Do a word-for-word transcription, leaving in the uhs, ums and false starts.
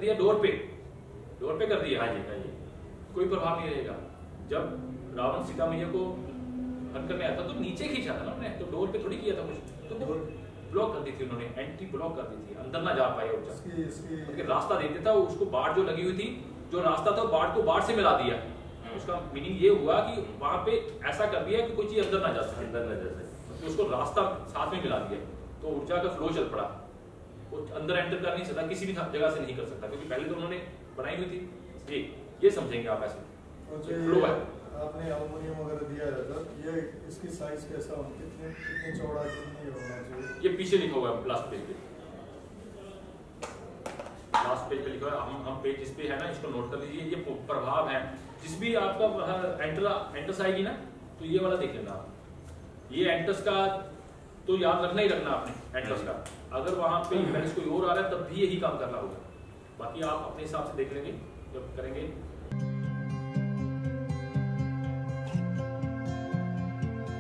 दिया डोर पे, डोर पे कर दिया, हाँ जी हाँ जी, कोई प्रभाव नहीं रहेगा। जब रावण सीता मैया को हन करने आया था तो नीचे खींचा था ना उन्होंने, तो डोर पे थोड़ी किया था कुछ, तो ब्लॉक कर दी थी उन्होंने, एंट्री ब्लॉक कर दी थी, अंदर ना जा पाए ऊर्जा, क्योंकि रास्ता देते था उसको, बाढ़ जो लगी हुई थी, जो रास्ता था बाढ़ को बाढ़ से मिला दिया। उसका मीनिंग ये हुआ कि वहां पे ऐसा कर दिया कि कोई चीज अंदर ना जा सके, अंदर ना जा सके, तो उसको रास्ता साथ में मिला दिया, तो ऊर्जा का फ्लो चल पड़ा, वो अंदर एंटर कर नहीं सकता, किसी भी जगह से नहीं कर सकता, क्योंकि पहले तो उन्होंने बनाई हुई थी। ये ये समझेंगे आप ऐसे फ्लो है। आपने एल्युमिनियम वगैरह दिया रहता, ये इसकी साइज कैसा, कितने कितने चौड़ा कितनी होना चाहिए? ये पीछे लिखा हुआ है लास्ट पेज पे, लास्ट पेज पे लिखा है, हम हम पेज इस पे है ना, इसको नोट कर लीजिए। ये प्रभाव है, जिस भी आपका एंटर एंटस आएगी ना, तो ये वाला देख लेना आप, ये एंटस का तो याद रखना ही रखना आपने एंटस का, अगर वहां पे इवेंट्स कोई और आ रहा है तब भी यही काम करना होगा, बाकी आप अपने हिसाब से देख लेंगे जब करेंगे।